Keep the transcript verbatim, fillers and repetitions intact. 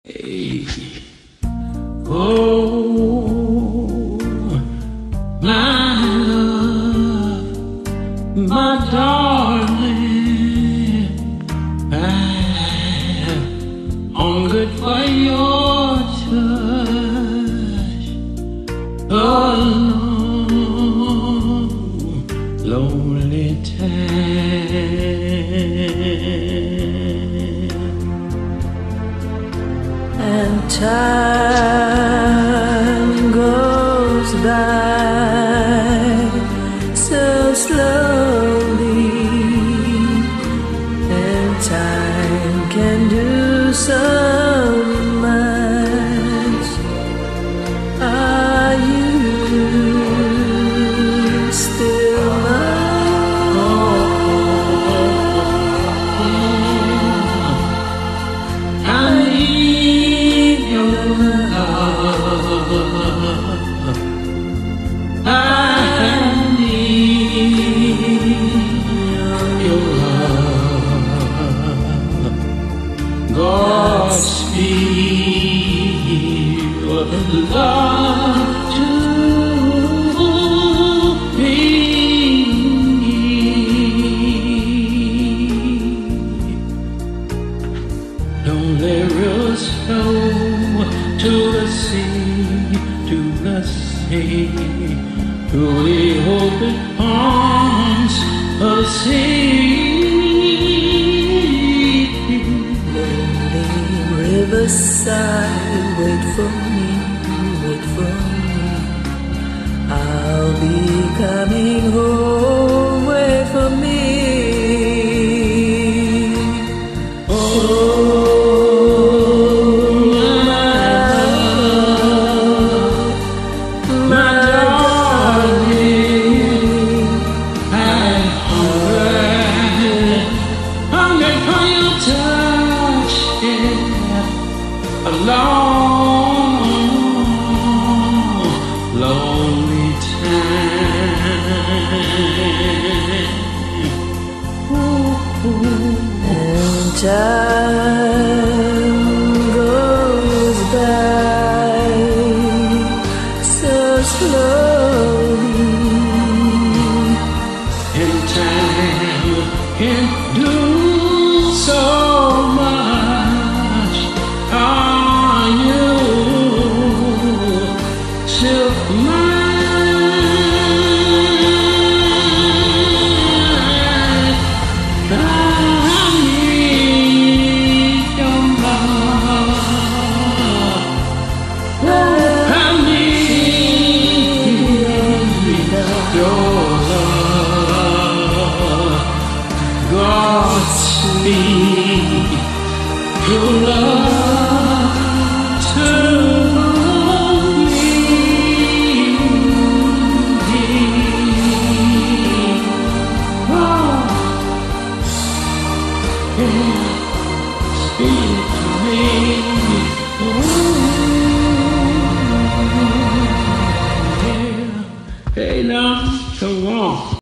Hey. Oh, my love, my darling, I'm hungry for your touch. Oh, long, lonely time. And time goes by so slowly, and time can do so much. Are you still mine? I need your love. I need your love. Godspeed your love to me. Don't let us go to the sea, to the sea, to the open arms of the sea. Lonely riverside, wait for me, wait for me. I'll be coming home, wait for me. A long, lonely time. Ooh, ooh. And time goes by so slowly, and time can do so much. Are you still mine? I need your love. I need your love. Godspeed your love.